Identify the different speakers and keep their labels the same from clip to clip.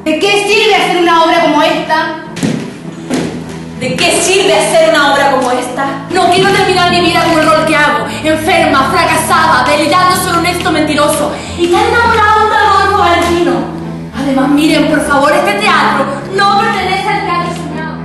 Speaker 1: ¿De qué sirve hacer una obra como esta?
Speaker 2: ¿De qué sirve hacer una obra como esta? No quiero terminar mi vida como el rol que hago. Enferma, fracasada, delirando, ser honesto, mentiroso. Y tan enamorado de Rodolfo Valentino. Además, miren, por favor, este teatro no pertenece al teatro soñado.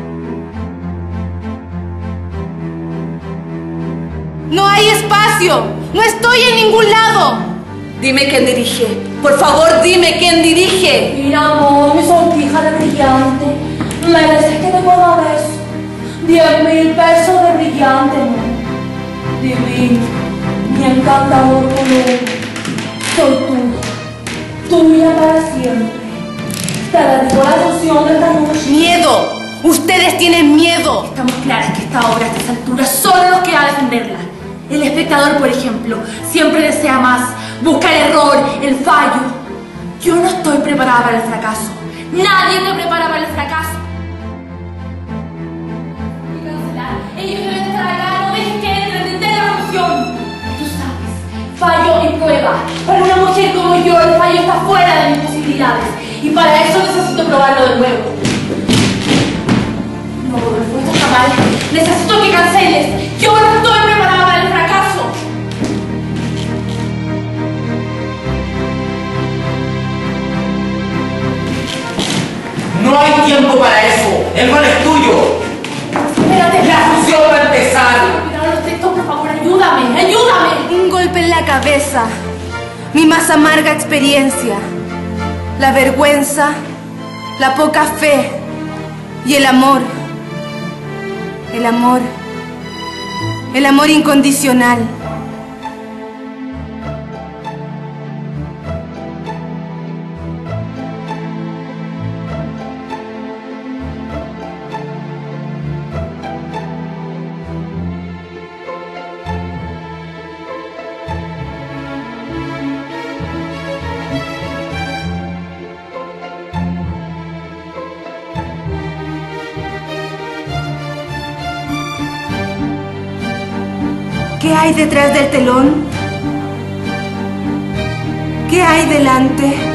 Speaker 1: No hay espacio. No estoy en ningún lado.
Speaker 2: Dime quién dirige. Por favor, dime quién dirige. Mira, amor, mi sortija de brillante. Mereces que te ponga beso. 10.000 pesos de brillante, amor. Divino, mi encantador color. Soy tuya, tuya para siempre. Te dedico la emoción de esta noche.
Speaker 1: ¡Miedo! ¡Ustedes tienen miedo!
Speaker 2: Estamos claras que esta obra a estas alturas solo nos queda defenderla. El espectador, por ejemplo, siempre desea más, busca el error, el fallo. Yo no estoy preparada para el fracaso. Nadie te prepara para el fracaso. Ellos deben estar acá, no dejes que entren, detén la función. Tú sabes, fallo y prueba. Para una mujer como yo, el fallo está fuera de mis posibilidades. Y para eso necesito probarlo de nuevo. No, Rodolfo, esto está mal. Necesito que canceles. Yo no estoy preparada para el fracaso.
Speaker 3: No hay tiempo para eso. El rol es tuyo.
Speaker 2: Espérate.
Speaker 3: La función va a empezar.
Speaker 2: Mira los textos, por favor, ayúdame, ayúdame.
Speaker 1: Un golpe en la cabeza. Mi más amarga experiencia. La vergüenza, la poca fe y el amor. El amor. El amor incondicional. ¿Qué hay detrás del telón? ¿Qué hay delante?